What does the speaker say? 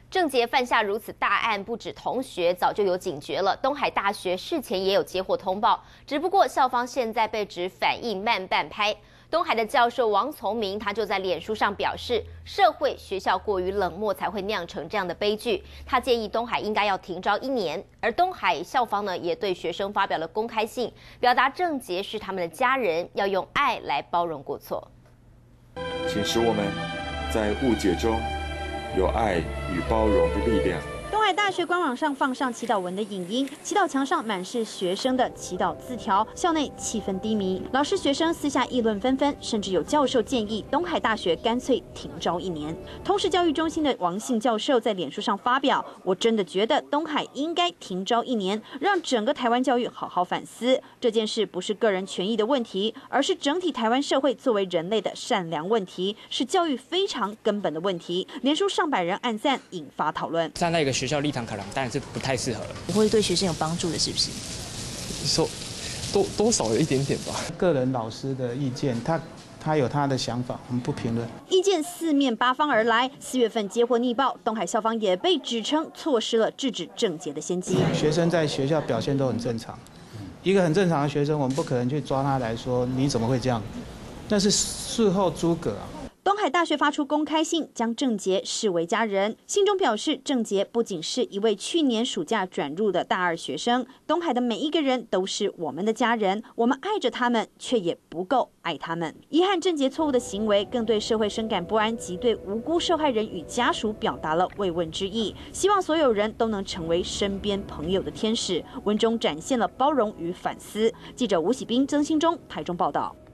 郑捷犯下如此大案，不止同学早就有警觉了，东海大学事前也有接获通报，只不过校方现在被指反应慢半拍。东海的教授王从明他就在脸书上表示，社会学校过于冷漠才会酿成这样的悲剧。他建议东海应该要停招1年，而东海校方呢也对学生发表了公开信，表达郑捷是他们的家人，要用爱来包容过错。 请使我们在误解中有爱与包容的力量。 东海大学官网上放上祈祷文的影音，祈祷墙上满是学生的祈祷字条，校内气氛低迷，老师学生私下议论纷纷，甚至有教授建议东海大学干脆停招1年。通识教育中心的王信教授在脸书上发表：“我真的觉得东海应该停招1年，让整个台湾教育好好反思。这件事不是个人权益的问题，而是整体台湾社会作为人类的善良问题，是教育非常根本的问题。”脸书上百人按赞，引发讨论。 站在一个学校立场考量，当然是不太适合了。 会对学生有帮助的，是不是？ 说多少有一点点吧。 个人老师的意见，他有他的想法，我们不评论。 意见四面八方而来，4月份接获逆报，东海校方也被指称错失了制止郑捷的先机。 学生在学校表现都很正常，一个很正常的学生，我们不可能去抓他来说你怎么会这样，那是事后诸葛啊。 东海大学发出公开信，将郑捷视为家人。信中表示，郑捷不仅是一位去年暑假转入的大2学生，东海的每一个人都是我们的家人，我们爱着他们，却也不够爱他们。遗憾郑捷错误的行为，更对社会深感不安，及对无辜受害人与家属表达了慰问之意。希望所有人都能成为身边朋友的天使。文中展现了包容与反思。记者吴喜斌、曾兴忠台中报道。